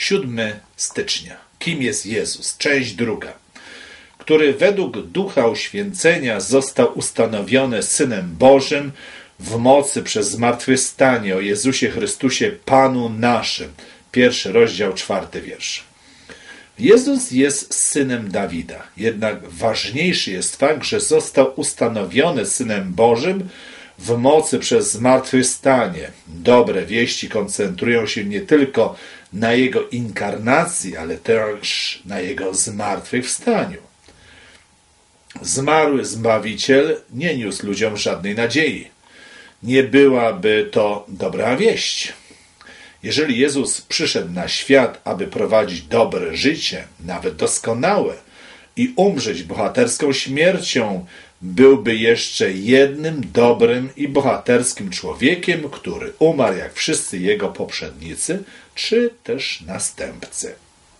7 stycznia. Kim jest Jezus? Część druga. Który według Ducha Uświęcenia został ustanowiony Synem Bożym w mocy przez zmartwychwstanie o Jezusie Chrystusie Panu naszym. 1 rozdział, 4 wiersz. Jezus jest synem Dawida, jednak ważniejszy jest fakt, że został ustanowiony Synem Bożym w mocy przez zmartwychwstanie. Dobre wieści koncentrują się nie tylko na Jego inkarnacji, ale też na Jego zmartwychwstaniu. Zmarły Zbawiciel nie niósł ludziom żadnej nadziei. Nie byłaby to dobra wieść. Jeżeli Jezus przyszedł na świat, aby prowadzić dobre życie, nawet doskonałe, i umrzeć bohaterską śmiercią, byłby jeszcze jednym dobrym i bohaterskim człowiekiem, który umarł jak wszyscy jego poprzednicy, czy też następcy.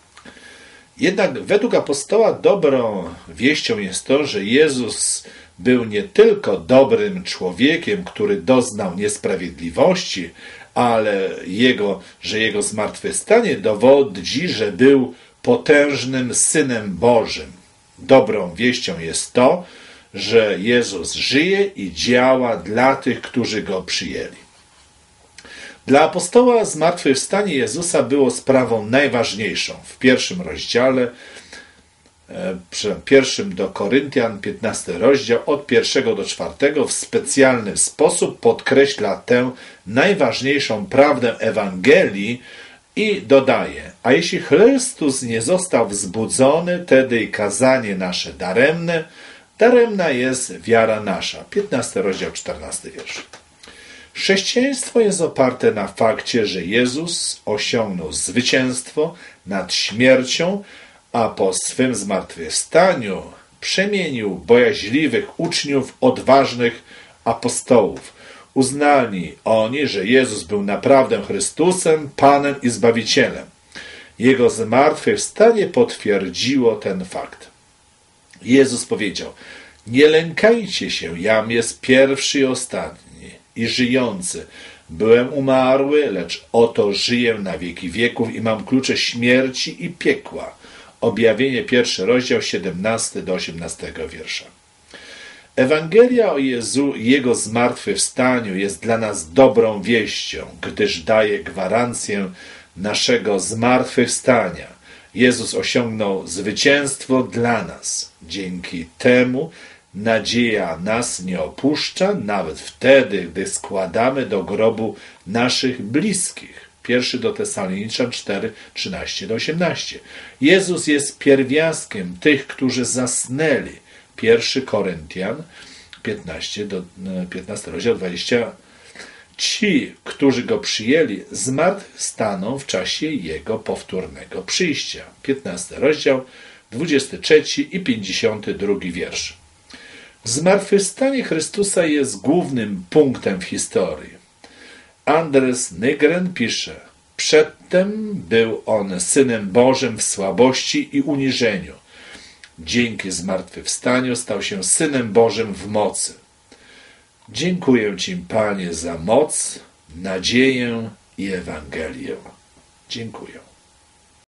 Jednak według apostoła dobrą wieścią jest to, że Jezus był nie tylko dobrym człowiekiem, który doznał niesprawiedliwości, ale że jego zmartwychwstanie dowodzi, że był potężnym Synem Bożym. Dobrą wieścią jest to, że Jezus żyje i działa dla tych, którzy Go przyjęli. Dla apostoła zmartwychwstanie Jezusa było sprawą najważniejszą. W pierwszym rozdziale, pierwszym do Koryntian, 15 rozdział, od 1 do 4 w specjalny sposób podkreśla tę najważniejszą prawdę Ewangelii i dodaje: a jeśli Chrystus nie został wzbudzony, wtedy i kazanie nasze daremne, daremna jest wiara nasza. 15 rozdział, 14 wiersz. Chrześcijaństwo jest oparte na fakcie, że Jezus osiągnął zwycięstwo nad śmiercią, a po swym zmartwychwstaniu przemienił bojaźliwych uczniów, odważnych apostołów. Uznali oni, że Jezus był naprawdę Chrystusem, Panem i Zbawicielem. Jego zmartwychwstanie potwierdziło ten fakt. Jezus powiedział: nie lękajcie się, jam jest pierwszy i ostatni i żyjący. Byłem umarły, lecz oto żyję na wieki wieków i mam klucze śmierci i piekła. Objawienie, 1 rozdział, 17 do 18 wiersza. Ewangelia o Jezu i Jego zmartwychwstaniu jest dla nas dobrą wieścią, gdyż daje gwarancję naszego zmartwychwstania. Jezus osiągnął zwycięstwo dla nas. Dzięki temu nadzieja nas nie opuszcza, nawet wtedy, gdy składamy do grobu naszych bliskich. 1 do Tesaloniczan 4, 13 do 18. Jezus jest pierwiastkiem tych, którzy zasnęli. 1 Koryntian 15 rozdział 20. Ci, którzy Go przyjęli, zmartwychwstaną w czasie Jego powtórnego przyjścia. 15 rozdział, 23 i 52 wiersz. Zmartwychwstanie Chrystusa jest głównym punktem w historii. Andres Nygren pisze: przedtem był On Synem Bożym w słabości i uniżeniu. Dzięki zmartwychwstaniu stał się Synem Bożym w mocy. Dziękuję Ci, Panie, za moc, nadzieję i Ewangelię. Dziękuję.